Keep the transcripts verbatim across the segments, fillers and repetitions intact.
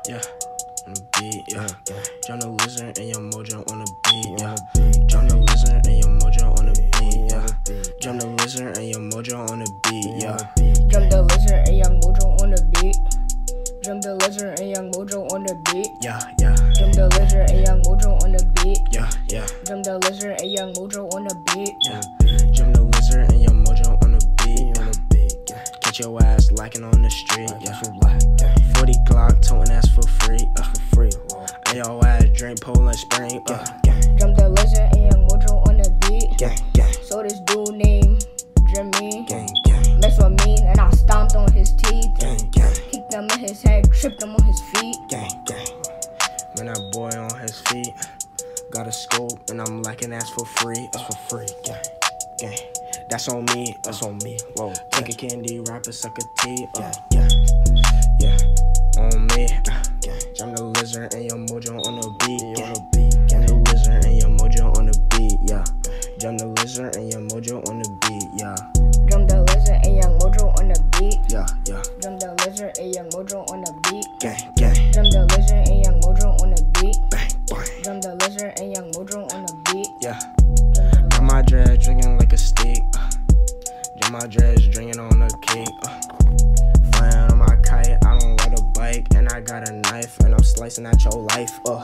Yeah, on the beat, yeah. Jump the Lizard and Young Mojo on the beat, yeah. Jump the Lizard and Young Mojo on the beat, yeah. Jump the Lizard and Young Mojo on the beat, yeah. Jump the Lizard and Young Mojo on the beat. Jump the Lizard and Young Mojo on the beat. Yeah, yeah. Jump the Lizard and Young Mojo on the beat. Yeah, yeah. Jump the Lizard and Young Mojo on the beat. Yeah. Jump the Lizard and Young Mojo on the beat, on the beat. Yeah. Catch your ass lacking on the street, yeah. forty Glock, toting ass for free, uh, for free. And your ass drink Poland Spring, uh. Jump the Lizard and Young Mojo on the beat. Gang, gang. So this dude named Jimmy Gang, gang. messed with me and I stomped on his teeth. Gang, gang. Kicked him in his head, tripped him on his feet. Gang, gang. Man, that boy on his feet got a scope and I'm lacking ass for free, uh, for free. Gang, gang. That's on me, that's on me. Whoa, take a candy, rapper, suck a tea, uh, yeah, yeah, on me. Uh, Jump the Lizard and Young Mojo on the beat, yeah. Jump the Lizard and Young Mojo on the beat, yeah. Jump the Lizard and Young Mojo on the beat, yeah. Jump the Lizard and Young Mojo on the beat. Yeah, yeah. Jump the Lizard and Young Mojo on the beat. Gang, gang. Jump the Lizard and Young Mojo on the beat. Bang, bang. Jump the Lizard and Young Mojo on the beat. Yeah. Got my dread drinking like a steak. Uh. Jump my dreads drinking on a cake. Uh. Flying on my kite, I don't ride a bike, and I got a knife, and I'm slicing at your life. Uh.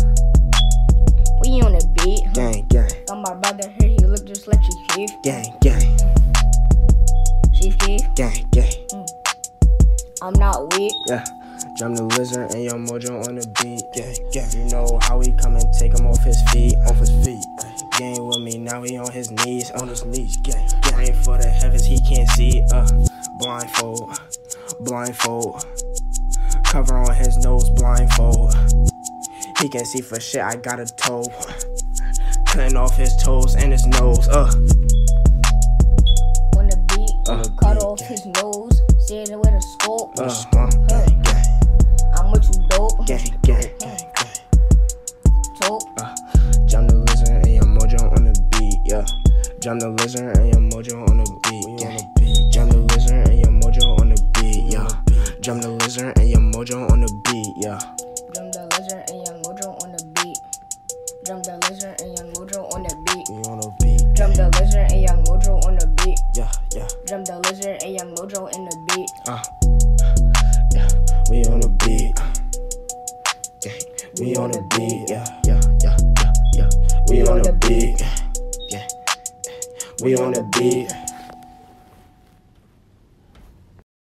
We on the beat. Gang, gang. Got my brother here, he look just like Chief Keef. Gang, gang. Chief Keef. Gang, gang. Mm. I'm not weak. Yeah. Jump the Lizard and Young Mojo on the beat. Yeah, yeah. You know how we come and take him off his feet, off his feet. Gang with me, now he on his knees, on his knees. Gang, gang. Praying for the heavens, he can't see. Uh, blindfold, blindfold. Cover on his nose, blindfold. He can't see for shit. I got a toe, cutting off his toes and his nose. Uh, on the beat, uh, cut beat, off gang. his nose, see it with a scope. Uh, uh, gang, gang. I'm with you, dope. Gang, gang, gang, gang. Dope. Uh, Jump the Lizard and Young Mojo on the beat, yeah. Jump the Lizard and Young Mojo on the beat, yeah. Jump the Lizard and Young Mojo on the beat, yeah. Jump the Lizard and Young Mojo on the beat, yeah. Jump the Lizard and Young Mojo on the beat. Jump the Lizard and Young Mojo on the beat. We on the beat. Jump the Lizard and Young Mojo on the beat. Yeah, yeah. Jump the Lizard and Young Mojo in the beat. Uh, yeah. We on the beat. Yeah. We on the beat. Yeah, yeah, yeah, yeah, yeah. We on the beat. Yeah. We on the beat.